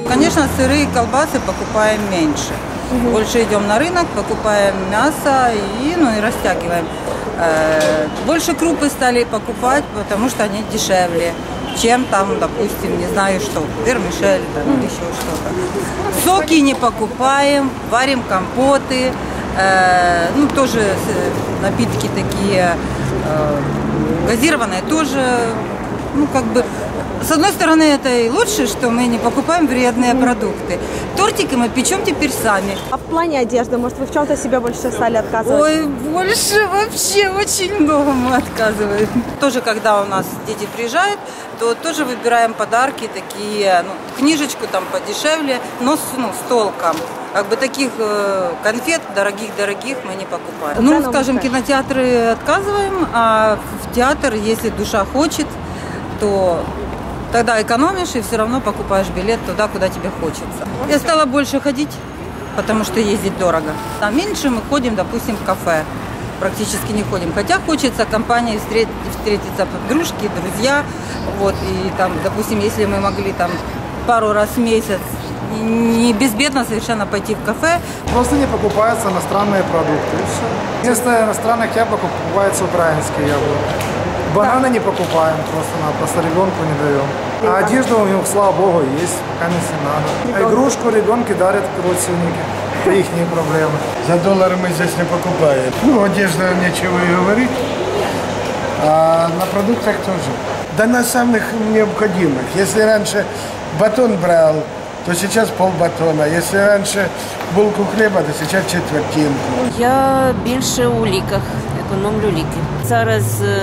Конечно, сыры и колбасы покупаем меньше. Больше идем на рынок, покупаем мясо и растягиваем. Больше крупы стали покупать, потому что они дешевле, чем там, допустим, не знаю что, вермишель или еще что-то. Соки не покупаем, варим компоты, тоже напитки такие газированные тоже, с одной стороны, это и лучше, что мы не покупаем вредные продукты. Тортики мы печем теперь сами. А в плане одежды, может, вы в чем-то себе больше стали отказывать? Ой, больше вообще очень много мы отказываем. Тоже, когда у нас дети приезжают, то тоже выбираем подарки такие, книжечку там подешевле, но с толком. Таких конфет дорогих мы не покупаем. Скажем, кинотеатры отказываем, а в театр, если душа хочет, то тогда экономишь и все равно покупаешь билет туда, куда тебе хочется. Я стала больше ходить, потому что ездить дорого. А меньше мы ходим, допустим, в кафе. Практически не ходим. Хотя хочется компанией встретиться, подружки, друзья. И там, допустим, если мы могли там пару раз в месяц не безбедно совершенно пойти в кафе. Просто не покупаются иностранные продукты. И все. Вместо иностранных яблок покупаются украинские яблоки. Бананы не покупаем, просто ребенку не даем. А одежда у него, слава богу, есть, пока не надо. А игрушку ребенку дарят родственники. Это их проблемы. За доллары мы здесь не покупаем. Одежда, нечего и говорить. А на продуктах тоже. Да на самых необходимых. Если раньше батон брал, то сейчас полбатона. Если раньше булку хліба, то сейчас четвертинку. Я більше у ліках, економлю ліки. Зараз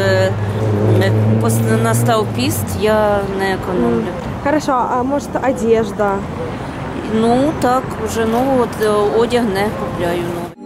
настав піст, я не економлю. Хорошо, а может одежда? Так, вже одяг не купляю.